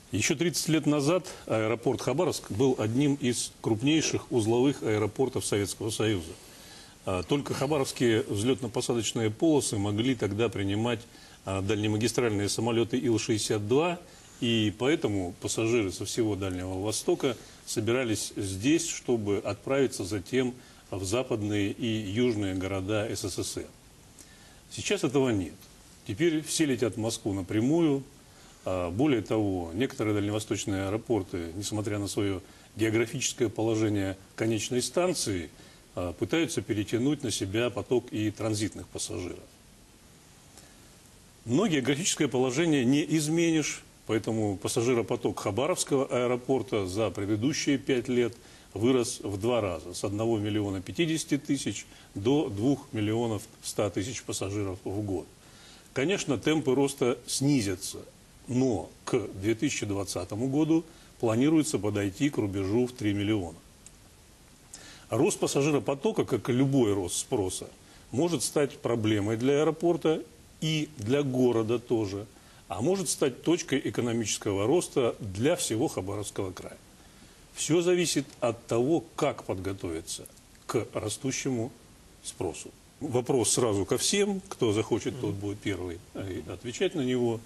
Еще 30 лет назад аэропорт Хабаровск был одним из крупнейших узловых аэропортов Советского Союза. Только хабаровские взлетно-посадочные полосы могли тогда принимать дальнемагистральные самолеты Ил-62, и поэтому пассажиры со всего Дальнего Востока собирались здесь, чтобы отправиться затем в западные и южные города СССР. Сейчас этого нет. Теперь все летят в Москву напрямую. Более того, некоторые дальневосточные аэропорты, несмотря на свое географическое положение конечной станции, пытаются перетянуть на себя поток и транзитных пассажиров. Но географическое положение не изменишь, поэтому пассажиропоток Хабаровского аэропорта за предыдущие 5 лет вырос в 2 раза, с 1 миллиона 50 тысяч до 2 миллионов 100 тысяч пассажиров в год. Конечно, темпы роста снизятся, но к 2020 году планируется подойти к рубежу в 3 миллиона. Рост пассажиропотока, как и любой рост спроса, может стать проблемой для аэропорта и для города тоже, а может стать точкой экономического роста для всего Хабаровского края. Все зависит от того, как подготовиться к растущему спросу. Вопрос сразу ко всем, кто захочет, тот будет первый отвечать на него.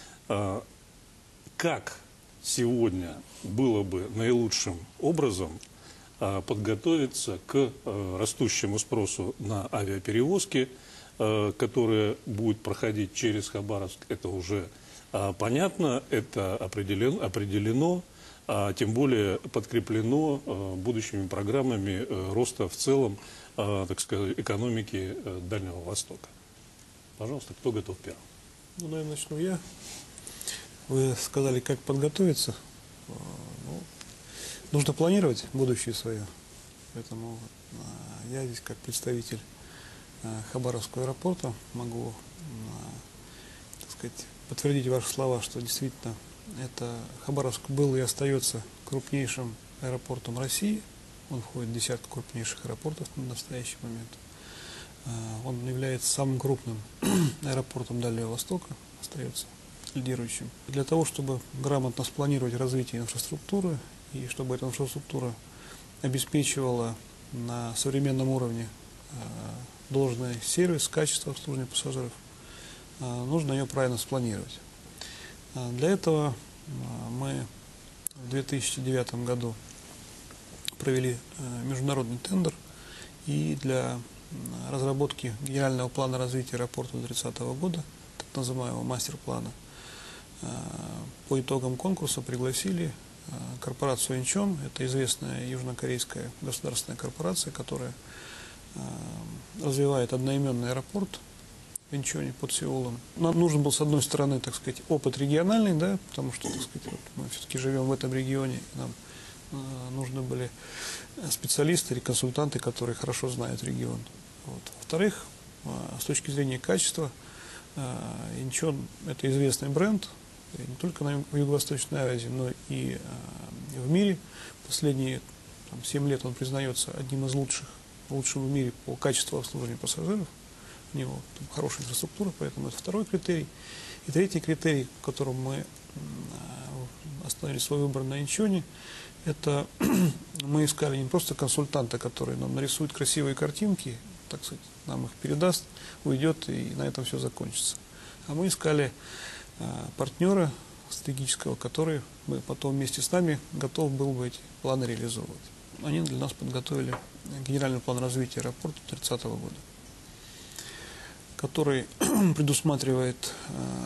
Как сегодня было бы наилучшим образом подготовиться к растущему спросу на авиаперевозки, которые будут проходить через Хабаровск? Это уже понятно, это определено, тем более подкреплено будущими программами роста в целом, так сказать, экономики Дальнего Востока. Пожалуйста, кто готов первым? Ну, наверное, начну я. Вы сказали, как подготовиться. Нужно планировать будущее свое. Поэтому я здесь, как представитель Хабаровского аэропорта, могу, так сказать, подтвердить ваши слова, что действительно это Хабаровск был и остается крупнейшим аэропортом России. Он входит в десятку крупнейших аэропортов на настоящий момент. Он является самым крупным аэропортом Дальнего Востока, остается лидирующим. Для того, чтобы грамотно спланировать развитие инфраструктуры и чтобы эта инфраструктура обеспечивала на современном уровне должный сервис, качество обслуживания пассажиров, нужно ее правильно спланировать. Для этого мы в 2009 году провели международный тендер, и для разработки генерального плана развития аэропорта до 30 года, так называемого мастер-плана, по итогам конкурса пригласили корпорацию Инчон. Это известная южнокорейская государственная корпорация, которая развивает одноименный аэропорт в Инчоне под Сеулом. Нам нужен был, с одной стороны, так сказать, опыт региональный, да, потому что, так сказать, вот мы все-таки живем в этом регионе, и нам нужны были специалисты или консультанты, которые хорошо знают регион. Вот. Во-вторых, с точки зрения качества, Инчон – это известный бренд, не только в Юго-Восточной Азии, но и в мире. Последние 7 лет он признается одним из лучшим в мире по качеству обслуживания пассажиров. У него хорошая инфраструктура, поэтому это второй критерий. И третий критерий, в котором мы остановили свой выбор на Инчоне, это мы искали не просто консультанта, который нам нарисует красивые картинки, так сказать, нам их передаст, уйдет и на этом все закончится. А мы искали партнера стратегического, который бы потом вместе с нами готов был бы эти планы реализовывать. Они для нас подготовили генеральный план развития аэропорта 30 года, который предусматривает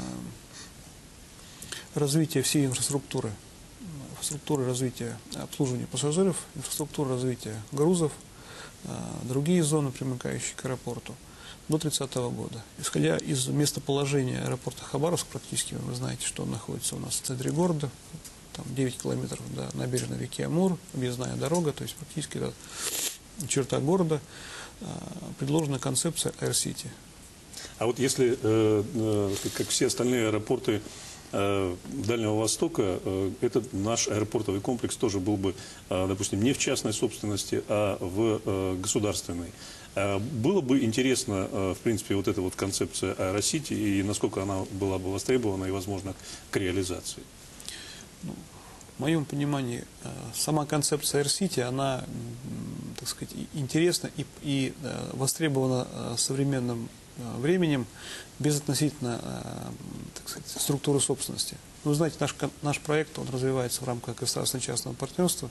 развитие всей инфраструктуры развития обслуживания пассажиров, инфраструктуры развития грузов, другие зоны, примыкающие к аэропорту, до 30 года. Исходя из местоположения аэропорта Хабаровск, практически вы знаете, что он находится у нас в центре города, там 9 километров до набережной реки Амур, объездная дорога, то есть практически это черта города, предложена концепция Air-City. А вот если, как все остальные аэропорты Дальнего Востока, этот наш аэропортовый комплекс тоже был бы, допустим, не в частной собственности, а в государственной. Было бы интересно, в принципе, вот эта вот концепция Air-City и насколько она была бы востребована и возможна к реализации? В моем понимании, сама концепция Air City, она, так сказать, интересна и востребована современным временем безотносительно, так сказать, структуры собственности. Вы знаете, наш проект, он развивается в рамках государственно-частного партнерства.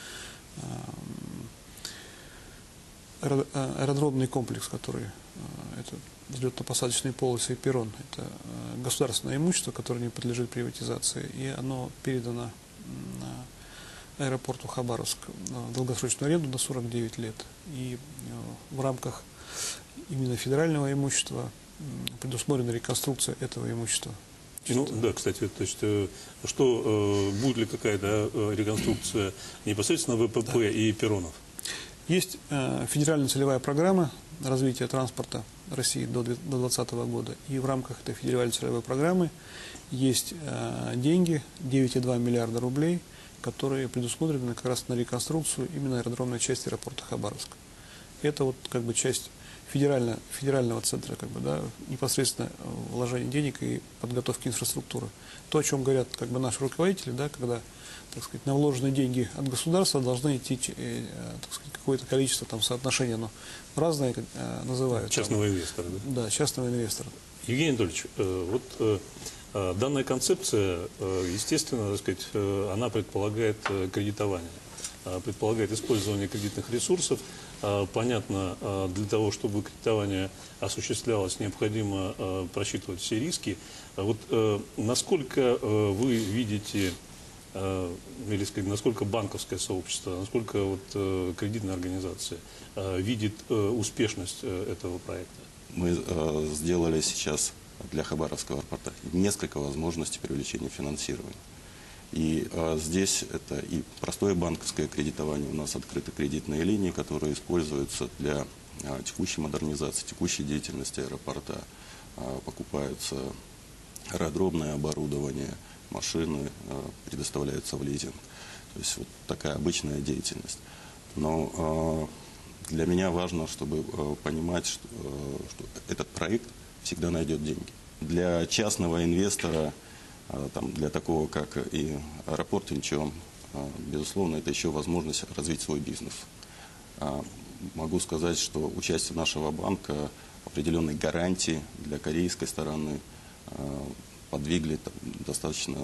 Аэродромный комплекс, который это взлетно-посадочные полосы и перрон, это государственное имущество, которое не подлежит приватизации, и оно передано аэропорту Хабаровск в долгосрочную аренду на 49 лет. И в рамках именно федерального имущества предусмотрена реконструкция этого имущества. Ну, да, кстати, то есть, что будет ли какая-то реконструкция непосредственно ВПП и перронов? Есть федеральная целевая программа развития транспорта России до 2020 года. И в рамках этой федеральной целевой программы есть деньги, 9,2 миллиарда рублей, которые предусмотрены как раз на реконструкцию именно аэродромной части аэропорта Хабаровск. Это вот как бы часть федерального центра, как бы, да, непосредственно вложения денег и подготовки инфраструктуры. То, о чем говорят как бы наши руководители, да, когда, так сказать, на вложенные деньги от государства должны идти, так сказать, какое-то количество, там, соотношения, но разные называют. Частного инвестора, да? Да, частного инвестора. Евгений Анатольевич, вот данная концепция, естественно, так сказать, она предполагает кредитование, предполагает использование кредитных ресурсов. Понятно, для того, чтобы кредитование осуществлялось, необходимо просчитывать все риски. Вот насколько вы видите, или сказать, насколько банковское сообщество, насколько вот кредитная организация видит успешность этого проекта? Мы сделали сейчас для Хабаровского аэропорта несколько возможностей привлечения финансирования. И здесь это и простое банковское кредитование, у нас открыты кредитные линии, которые используются для текущей модернизации, текущей деятельности аэропорта. Покупаются аэродромное оборудование, машины предоставляются в лизинг. То есть вот такая обычная деятельность. Но для меня важно, чтобы понимать, что этот проект всегда найдет деньги. Для частного инвестора, там, для такого, как и аэропорт Инчхон, безусловно, это еще возможность развить свой бизнес. Могу сказать, что участие нашего банка определенной гарантии для корейской стороны подвигли достаточно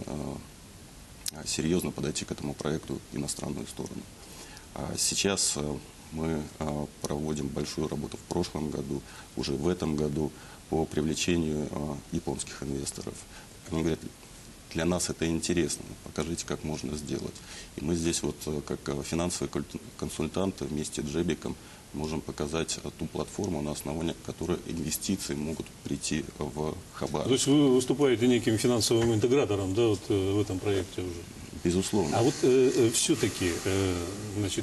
серьезно подойти к этому проекту иностранную сторону. Сейчас мы проводим большую работу в прошлом году, уже в этом году по привлечению японских инвесторов. Они говорят, для нас это интересно, покажите, как можно сделать. И мы здесь вот как финансовые консультанты вместе с Джебиком можем показать ту платформу, на основании которой инвестиции могут прийти в Хабаровск. То есть вы выступаете неким финансовым интегратором, да, вот в этом проекте уже? Безусловно. А вот все-таки, значит,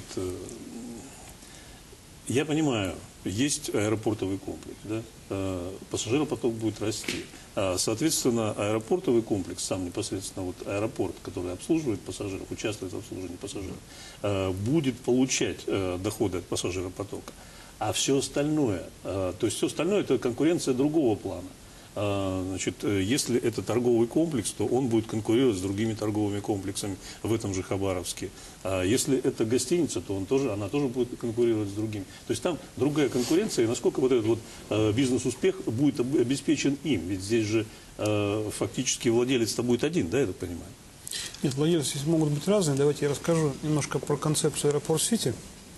я понимаю, есть аэропортовый комплекс, да? Пассажиропоток будет расти. Соответственно, аэропортовый комплекс, сам непосредственно вот аэропорт, который обслуживает пассажиров, участвует в обслуживании пассажиров, будет получать доходы от пассажиропотока. А все остальное, то есть все остальное это конкуренция другого плана. Значит, если это торговый комплекс, то он будет конкурировать с другими торговыми комплексами в этом же Хабаровске. А если это гостиница, то она тоже будет конкурировать с другими. То есть там другая конкуренция, и насколько вот этот вот бизнес-успех будет обеспечен им. Ведь здесь же фактически владелец-то будет один, да, я так понимаю? Нет, владельцы здесь могут быть разные. Давайте я расскажу немножко про концепцию Аэропорт Сити.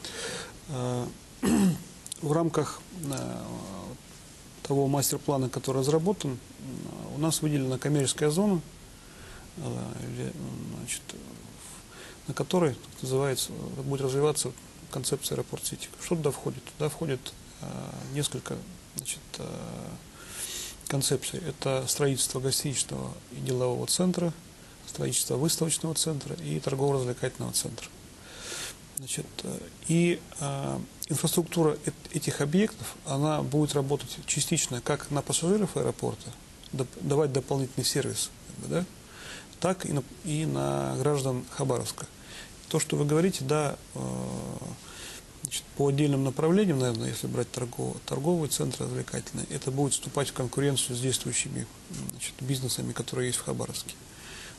В рамках того мастер-плана, который разработан, у нас выделена коммерческая зона, значит, на которой, так называется, будет развиваться концепция Аэропорт Сити. Что туда входит? Туда входит несколько, значит, концепций. Это строительство гостиничного и делового центра, строительство выставочного центра и торгово-развлекательного центра. Значит, и инфраструктура этих объектов, она будет работать частично как на пассажиров аэропорта, давать дополнительный сервис, да, так и на граждан Хабаровска. То, что вы говорите, да, значит, по отдельным направлениям, наверное, если брать торговый центр развлекательный, это будет вступать в конкуренцию с действующими, значит, бизнесами, которые есть в Хабаровске.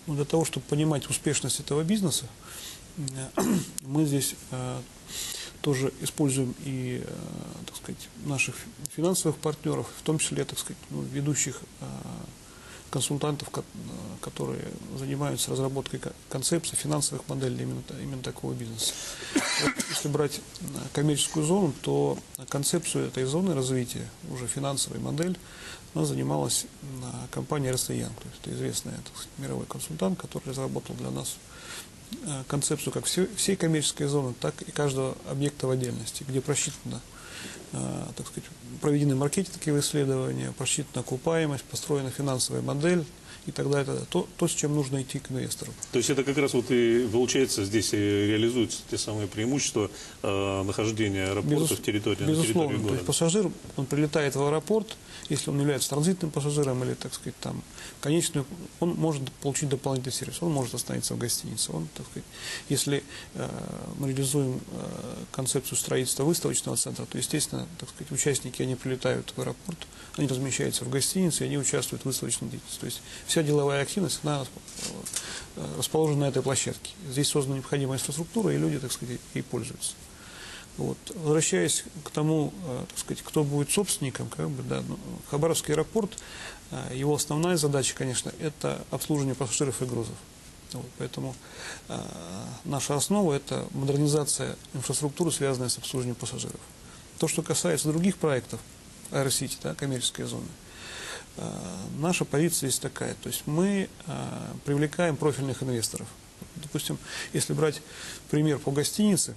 Но для того, чтобы понимать успешность этого бизнеса, мы здесь тоже используем и, так сказать, наших финансовых партнеров, в том числе, так сказать, ведущих консультантов, которые занимаются разработкой концепций, финансовых моделей именно такого бизнеса. Вот, если брать коммерческую зону, то концепцию этой зоны развития, уже финансовой модель, она занималась компания Ernst & Young, то есть это известный, так сказать, мировой консультант, который разработал для нас концепцию как всей коммерческой зоны, так и каждого объекта в отдельности, где просчитано, так сказать, проведены маркетинговые исследования, просчитана окупаемость, построена финансовая модель и так далее. То, с чем нужно идти к инвестору. То есть это как раз вот и получается, здесь и реализуются те самые преимущества нахождения аэропорта на территории Безусловно. города. То есть пассажир, он прилетает в аэропорт, если он является транзитным пассажиром или, так сказать, там, конечную, он может получить дополнительный сервис, он может остановиться в гостинице. Он, так сказать, если мы реализуем концепцию строительства выставочного центра, то, естественно, так сказать, участники, они прилетают в аэропорт, они размещаются в гостинице, и они участвуют в выставочной деятельности. То есть вся деловая активность, она расположена на этой площадке. Здесь создана необходимая инфраструктура, и люди, так сказать, ей пользуются. Вот. Возвращаясь к тому, так сказать, кто будет собственником, как бы, да, Хабаровский аэропорт, его основная задача, конечно, это обслуживание пассажиров и грузов. Вот. Поэтому наша основа – это модернизация инфраструктуры, связанная с обслуживанием пассажиров. То, что касается других проектов, Аэросити, да, коммерческая зона, наша позиция здесь такая. То есть мы привлекаем профильных инвесторов. Допустим, если брать пример по гостинице,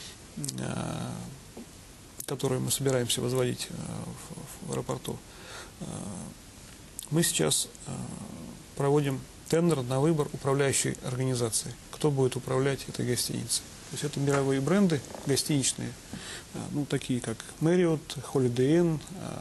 которую мы собираемся возводить в аэропорту, мы сейчас проводим тендер на выбор управляющей организации, кто будет управлять этой гостиницей. То есть это мировые бренды гостиничные, ну, такие как Marriott, Holiday Inn,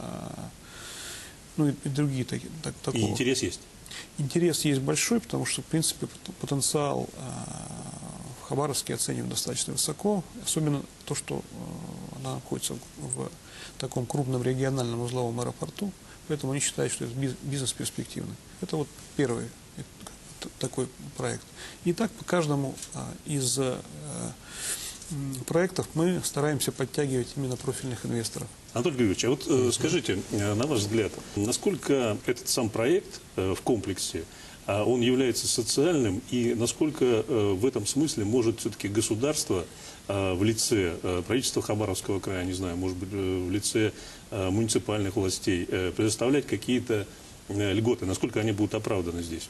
ну и другие такие. И интерес есть? Интерес есть большой, потому что, в принципе, потенциал в Хабаровске оценивают достаточно высоко, особенно то, что она находится в таком крупном региональном узловом аэропорту, поэтому они считают, что это бизнес перспективный. Это вот первый такой проект. И так по каждому из проектов мы стараемся подтягивать именно профильных инвесторов. Анатолий Григорьевич, а вот скажите, на ваш взгляд, насколько этот сам проект в комплексе, он является социальным, и насколько в этом смысле может все-таки государство в лице правительства Хабаровского края, не знаю, может быть, в лице муниципальных властей предоставлять какие-то льготы, насколько они будут оправданы здесь?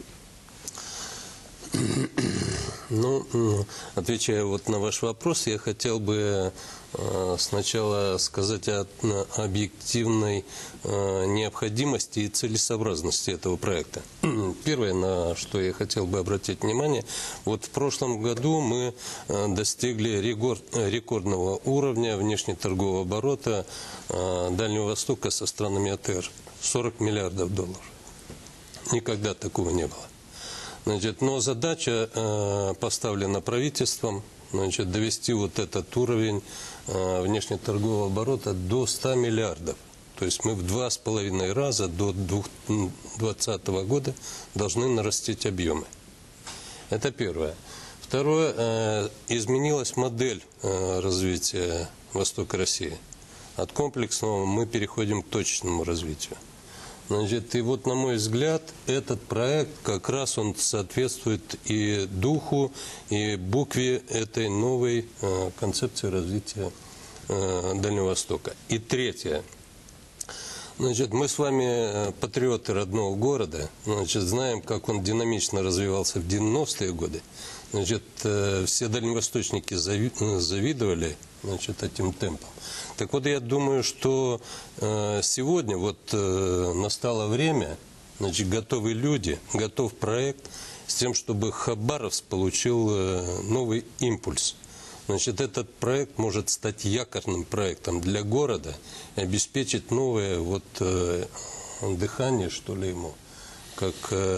Ну, отвечая вот на ваш вопрос, я хотел бы сначала сказать о объективной необходимости и целесообразности этого проекта. Первое, на что я хотел бы обратить внимание, вот в прошлом году мы достигли рекордного уровня внешнеторгового оборота Дальнего Востока со странами АТР – 40 миллиардов долларов. Никогда такого не было. Значит, но задача поставлена правительством, значит, довести вот этот уровень внешнеторгового оборота до 100 миллиардов. То есть мы в 2,5 раза до 2020 года должны нарастить объемы. Это первое. Второе, изменилась модель развития Востока России. От комплексного мы переходим к точечному развитию. Значит, и вот, на мой взгляд, этот проект как раз он соответствует и духу, и букве этой новой концепции развития Дальнего Востока. И третье. Значит, мы с вами патриоты родного города, значит, знаем, как он динамично развивался в 90-е годы. Значит, все дальневосточники завидовали, значит, этим темпом. Так вот, я думаю, что сегодня вот настало время, значит, готовы люди, готов проект с тем, чтобы Хабаровск получил новый импульс. Значит, этот проект может стать якорным проектом для города и обеспечить новое вот дыхание, что ли, ему, как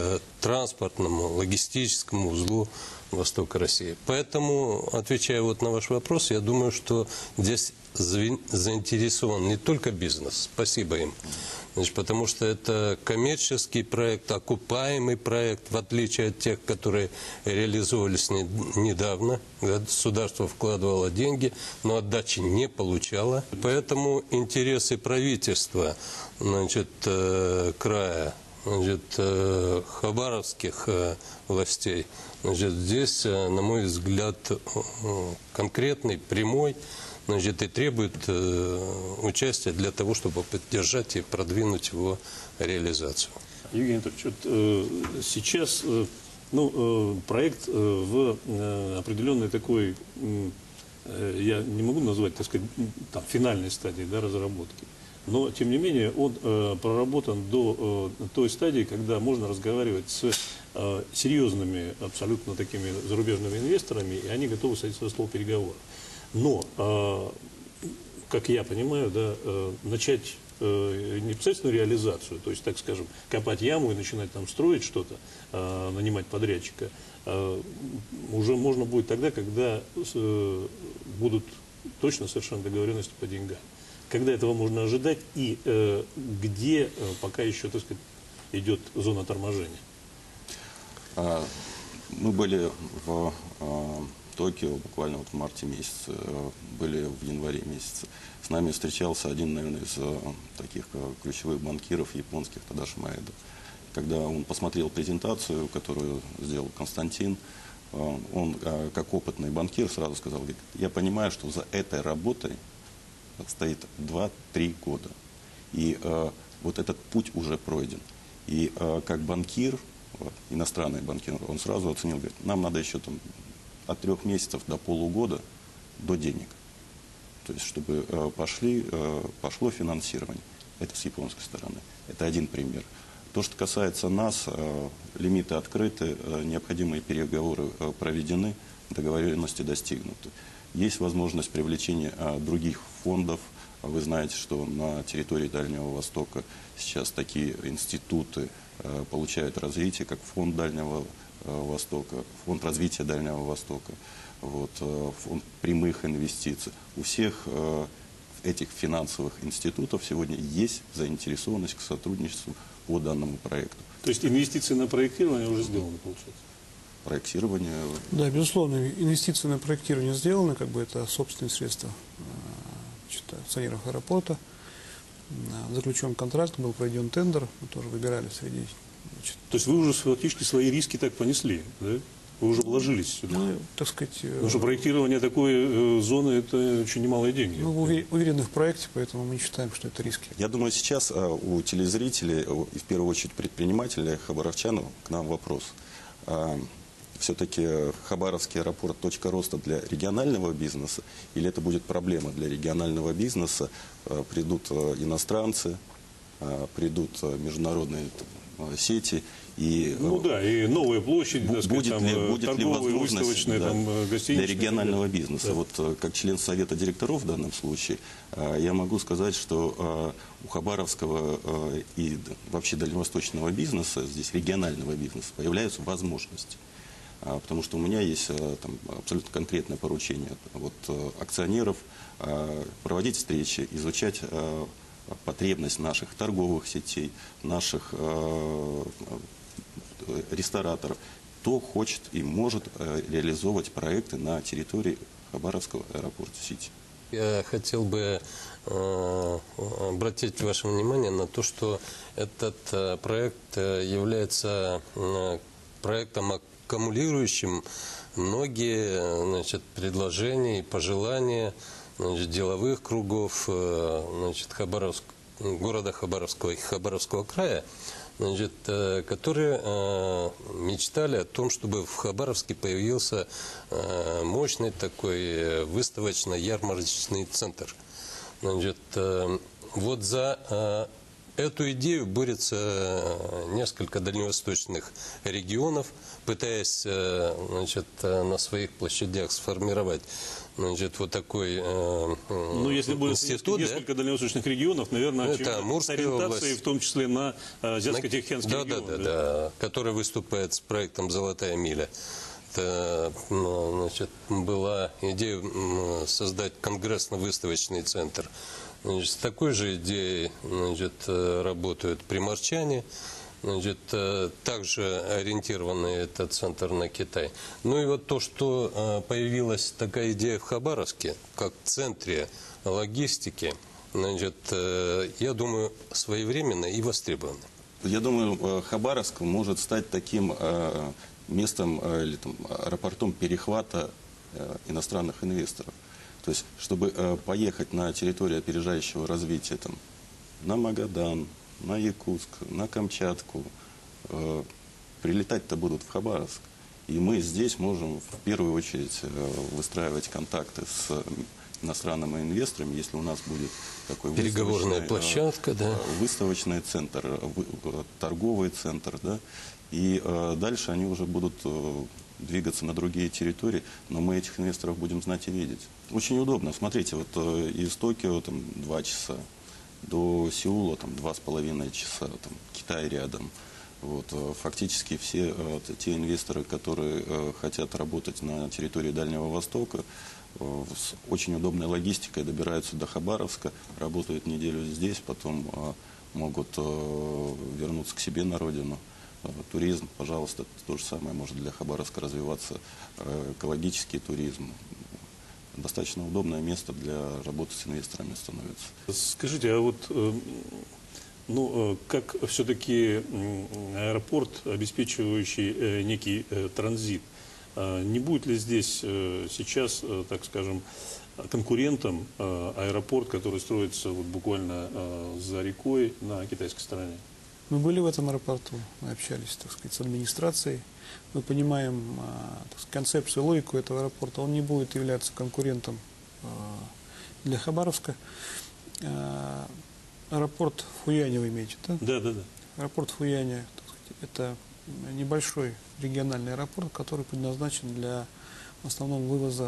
транспортному, логистическому узлу Востока России. Поэтому, отвечая вот на ваш вопрос, я думаю, что здесь заинтересован не только бизнес, спасибо им, значит, потому что это коммерческий проект, окупаемый проект, в отличие от тех, которые реализовывались недавно. Государство вкладывало деньги, но отдачи не получало. Поэтому интересы правительства, значит, края, значит, хабаровских властей, значит, здесь, на мой взгляд, конкретный, прямой, значит, и требует участия для того, чтобы поддержать и продвинуть его реализацию. Евгений Анатольевич, вот, сейчас проект в определенной такой, я не могу назвать, так сказать, там, финальной стадии, да, разработки, но, тем не менее, он проработан до той стадии, когда можно разговаривать с серьезными, абсолютно такими зарубежными инвесторами, и они готовы садиться за стол переговоров. Но, как я понимаю, да, начать непосредственную реализацию, то есть, так скажем, копать яму и начинать там строить что-то, нанимать подрядчика, уже можно будет тогда, когда будут точно совершенно договоренности по деньгам. Когда этого можно ожидать и где пока еще, так сказать, идет зона торможения? Мы были в Токио буквально вот в марте месяце, были в январе месяце. С нами встречался один, наверное, из таких ключевых банкиров японских, Тадаши Маэдо. Когда он посмотрел презентацию, которую сделал Константин, он, как опытный банкир, сразу сказал: говорит, я понимаю, что за этой работой стоит 2-3 года. И вот этот путь уже пройден. И как банкир, иностранный банкир, он сразу оценил, говорит, нам надо еще там от 3 месяцев до полугода до денег. То есть, чтобы пошло финансирование. Это с японской стороны. Это один пример. То, что касается нас, лимиты открыты, необходимые переговоры проведены, договоренности достигнуты. Есть возможность привлечения других фондов. Вы знаете, что на территории Дальнего Востока сейчас такие институты получают развитие, как Фонд Дальнего Востока, Фонд развития Дальнего Востока, вот, Фонд прямых инвестиций. У всех этих финансовых институтов сегодня есть заинтересованность к сотрудничеству по данному проекту. То есть инвестиции на проектирование уже сделаны, получается? Проектирование. Да, безусловно, инвестиции на проектирование сделаны, как бы это собственные средства акционеров аэропорта. Заключен контракт, был проведен тендер, мы тоже выбирали среди... То есть вы уже фактически свои риски так понесли, да? Вы уже вложились сюда? Ну, так сказать... Потому что проектирование такой зоны – это очень немалые деньги. Мы уверены в проекте, поэтому мы не считаем, что это риски. Я думаю, сейчас у телезрителей, и в первую очередь предпринимателей, хабаровчан, к нам вопрос. Все-таки Хабаровский аэропорт – точка роста для регионального бизнеса, или это будет проблема для регионального бизнеса? Придут иностранцы, придут международные сети. И, ну да, и новые площади, так сказать, будет ли возможность для регионального бизнеса? Да. Вот как член совета директоров в данном случае, я могу сказать, что у хабаровского и вообще дальневосточного бизнеса, здесь регионального бизнеса, появляются возможности. Потому что у меня есть там абсолютно конкретное поручение от акционеров проводить встречи, изучать потребность наших торговых сетей, наших рестораторов, кто хочет и может реализовывать проекты на территории Хабаровского аэропорта Сити. Я хотел бы обратить ваше внимание на то, что этот проект является проектом, аккумулирующим многие, значит, предложения и пожелания, значит, деловых кругов, значит, города Хабаровского и Хабаровского края, значит, которые мечтали о том, чтобы в Хабаровске появился мощный такой выставочно-ярмарочный центр. Значит, вот за эту идею борется несколько дальневосточных регионов, пытаясь значит, на своих площадях сформировать значит, вот такой Ну, если будет институт. несколько дальневосточных регионов, наверное, Ну, очевидно, это с Амурская ориентацией область. в том числе на Азиатско-Тихоокеанский регион. Да, который выступает с проектом «Золотая миля». Это, значит, была идея создать конгрессно-выставочный центр. Значит, с такой же идеей значит, работают приморчане. Значит, также ориентированный этот центр на Китай. Ну и вот то, что появилась такая идея в Хабаровске, как центре логистики, значит, я думаю, своевременно и востребовано. Я думаю, Хабаровск может стать таким местом или там, аэропортом перехвата иностранных инвесторов. То есть, чтобы поехать на территорию опережающего развития там, на Магадан, на Якутск, на Камчатку, прилетать-то будут в Хабаровск. И мы здесь можем в первую очередь выстраивать контакты с иностранными инвесторами, если у нас будет такой Переговорная площадка, да. выставочный центр, торговый центр, да, и дальше они уже будут двигаться на другие территории, но мы этих инвесторов будем знать и видеть. Очень удобно. Смотрите, вот из Токио там 2 часа, до Сеула там 2,5 часа, там Китай рядом. Вот, фактически все те инвесторы, которые хотят работать на территории Дальнего Востока, с очень удобной логистикой добираются до Хабаровска, работают неделю здесь, потом могут вернуться к себе на родину. Туризм, пожалуйста, то же самое может для Хабаровска развиваться, экологический туризм. Достаточно удобное место для работы с инвесторами становится. Скажите, а вот ну, как все-таки аэропорт, обеспечивающий некий транзит, не будет ли здесь сейчас, так скажем, конкурентом аэропорт, который строится вот буквально за рекой на китайской стороне? Мы были в этом аэропорту, мы общались, так сказать, с администрацией. Мы понимаем так сказать, концепцию, логику этого аэропорта. Он не будет являться конкурентом для Хабаровска. Аэропорт Фуяня вы имеете, да? Да. Аэропорт Фуяня, так сказать, это небольшой региональный аэропорт, который предназначен для в основном вывоза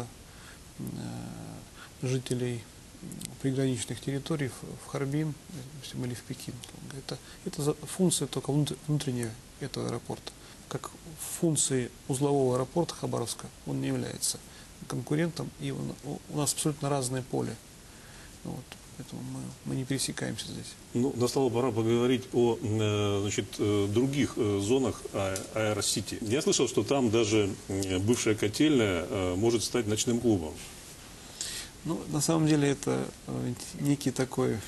жителей приграничных территорий в Харбин, допустим, или в Пекин. Это функция только внутренняя этого аэропорта. Как функции узлового аэропорта Хабаровска он не является конкурентом, и у нас абсолютно разное поле. Вот, поэтому мы не пересекаемся здесь. Ну, настала пора поговорить о значит, других зонах Аэросити. Я слышал, что там даже бывшая котельная может стать ночным клубом. Ну, на самом деле это некий такой,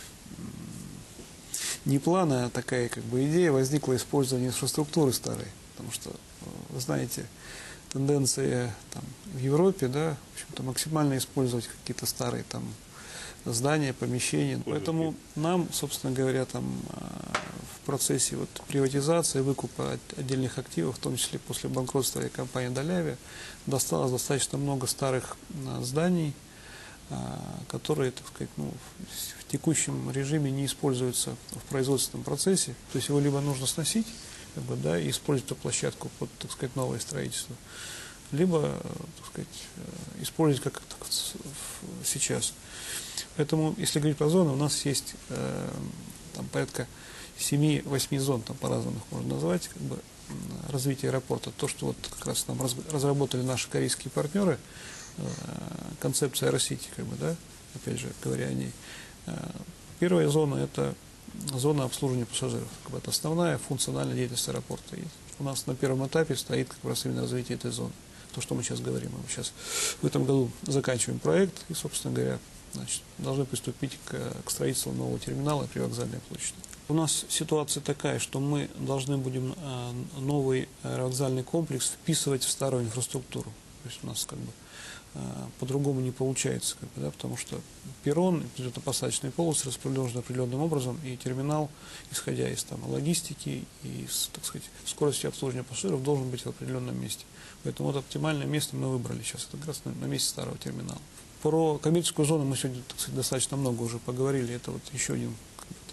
не план, а такая как бы идея возникла использование инфраструктуры старой. Потому что, вы знаете, тенденция там, в Европе, да, в общем-то, максимально использовать какие-то старые там здания, помещения. Поэтому нам, собственно говоря, там в процессе вот приватизации, выкупа отдельных активов, в том числе после банкротства компании Долявия, досталось достаточно много старых зданий, которые, так сказать, ну, в текущем режиме не используются в производственном процессе. То есть его либо нужно сносить, как бы, да, и использовать эту площадку под, так сказать, новое строительство, либо, так сказать, использовать как сейчас. Поэтому, если говорить про зоны, у нас есть там порядка 7-8 зон, там по-разному их можно назвать, как бы, развития аэропорта. То, что вот как раз нам разработали наши корейские партнеры, концепция Аэросити, как бы, да, опять же, говоря о ней. Первая зона – это зона обслуживания пассажиров. Как бы, это основная функциональная деятельность аэропорта. И у нас на первом этапе стоит как раз именно развитие этой зоны. То, что мы сейчас говорим. Мы сейчас в этом году заканчиваем проект и, собственно говоря, значит, должны приступить к строительству нового терминала при вокзальной площади. У нас ситуация такая, что мы должны будем новый аэровокзальный комплекс вписывать в старую инфраструктуру. То есть у нас как бы по-другому не получается, как бы, да, потому что перрон, взлетно-посадочные полосы расположены определенным образом, и терминал, исходя из там, логистики и, так сказать, скорости обслуживания пассажиров, должен быть в определенном месте. Поэтому вот оптимальное место мы выбрали сейчас, это как раз на месте старого терминала. Про коммерческую зону мы сегодня, так сказать, достаточно много уже поговорили, это вот еще один, так сказать,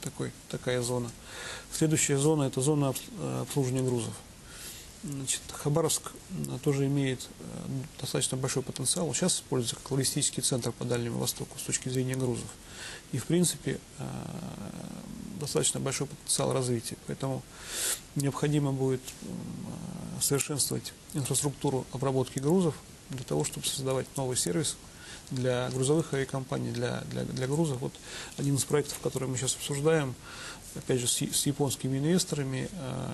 такая зона. Следующая зона – это зона обслуживания грузов. Значит, Хабаровск тоже имеет достаточно большой потенциал. Он сейчас используется как логистический центр по Дальнему Востоку с точки зрения грузов. И, в принципе, достаточно большой потенциал развития. Поэтому необходимо будет совершенствовать инфраструктуру обработки грузов для того, чтобы создавать новый сервис для грузовых авиакомпаний, для грузов. Вот один из проектов, который мы сейчас обсуждаем, опять же, с японскими инвесторами,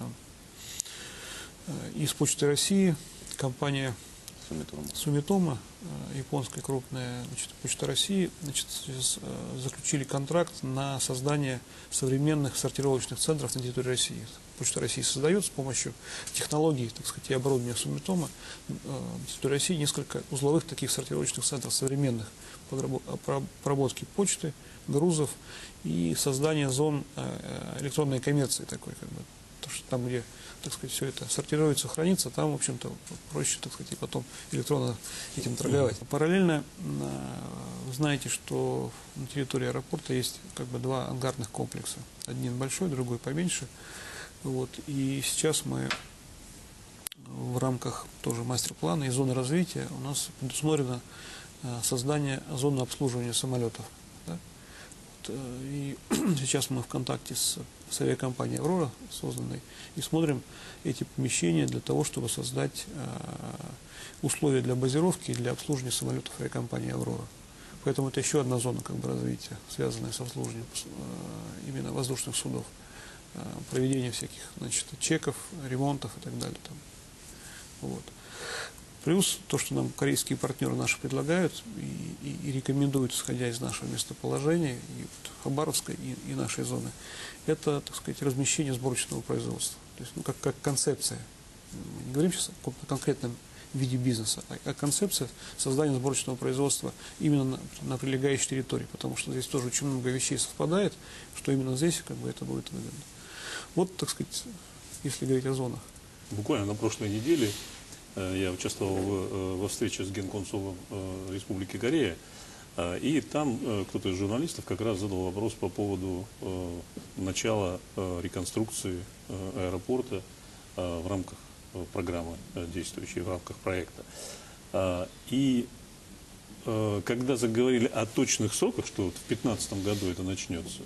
из Почты России, компания Сумитома, японская крупная, значит, Почта России, значит, заключили контракт на создание современных сортировочных центров на территории России. Почта России создает с помощью технологий, так сказать, и оборудования Сумитома на территории России несколько узловых таких сортировочных центров современных по обработке почты, грузов и создания зон электронной коммерции такой, как бы, то, что там, где, так сказать, все это сортируется, хранится, там, в общем-то, проще, так сказать, и потом электронно этим торговать. Параллельно, вы знаете, что на территории аэропорта есть как бы два ангарных комплекса. Один большой, другой поменьше. Вот. И сейчас мы в рамках тоже мастер-плана и зоны развития у нас предусмотрено создание зоны обслуживания самолетов. Да? Вот. И сейчас мы в контакте с авиакомпанией «Аврора» созданной и смотрим эти помещения для того, чтобы создать условия для базировки и для обслуживания самолетов авиакомпании «Аврора». Поэтому это еще одна зона как бы развития, связанная с обслуживанием именно воздушных судов. Проведение всяких, значит, чеков, ремонтов и так далее. Там. Вот. Плюс то, что нам корейские партнеры наши предлагают и рекомендуют, исходя из нашего местоположения, и вот Хабаровской, и нашей зоны, это, так сказать, размещение сборочного производства. То есть, ну, как концепция. Мы не говорим сейчас о конкретном виде бизнеса, а концепция создания сборочного производства именно на прилегающей территории, потому что здесь тоже очень много вещей совпадает, что именно здесь как бы это будет выгодно. Вот, так сказать, если говорить о зонах. Буквально на прошлой неделе я участвовал во встрече с генконсулом Республики Корея, и там кто-то из журналистов как раз задал вопрос по поводу начала реконструкции аэропорта в рамках программы, действующей в рамках проекта. И когда заговорили о точных сроках, что вот в 2015 году это начнется,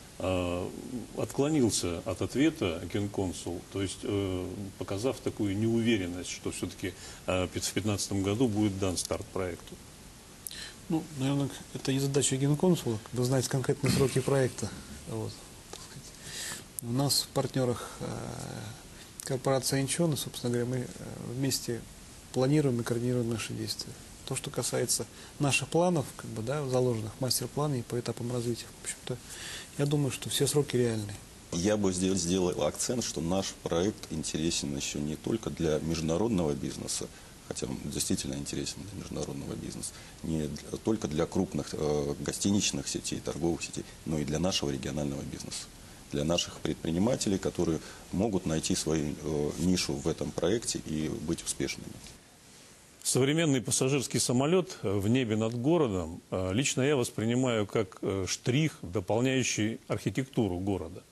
отклонился от ответа генконсул, то есть показав такую неуверенность, что все-таки в 2015 году будет дан старт проекту. Ну, наверное, это не задача генконсула, когда знать конкретные сроки проекта. Вот, так сказать. У нас в партнерах корпорация Инчон, и, собственно говоря, мы вместе планируем и координируем наши действия. То, что касается наших планов, как бы, да, заложенных в мастер-плане и по этапам развития, в общем-то, я думаю, что все сроки реальны. Я бы здесь сделал акцент, что наш проект интересен еще не только для международного бизнеса, хотя он действительно интересен для международного бизнеса, не только для крупных гостиничных сетей, торговых сетей, но и для нашего регионального бизнеса, для наших предпринимателей, которые могут найти свою нишу в этом проекте и быть успешными. Современный пассажирский самолет в небе над городом лично я воспринимаю как штрих, дополняющий архитектуру города.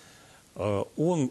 Он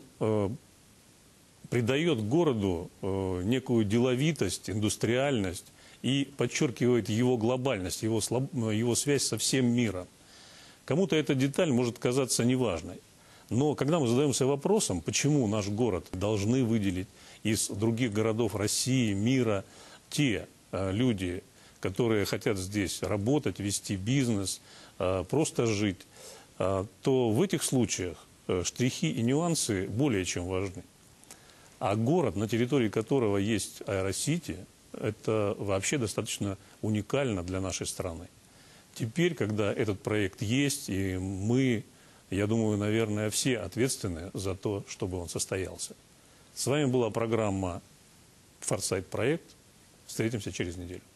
придает городу некую деловитость, индустриальность и подчеркивает его глобальность, его связь со всем миром. Кому-то эта деталь может казаться неважной. Но когда мы задаемся вопросом, почему наш город должны выделить из других городов России, мира, те люди, которые хотят здесь работать, вести бизнес, просто жить, то в этих случаях штрихи и нюансы более чем важны. А город, на территории которого есть Аэросити, это вообще достаточно уникально для нашей страны. Теперь, когда этот проект есть, и мы, я думаю, наверное, все ответственны за то, чтобы он состоялся. С вами была программа «Форсайт Проект». Встретимся через неделю.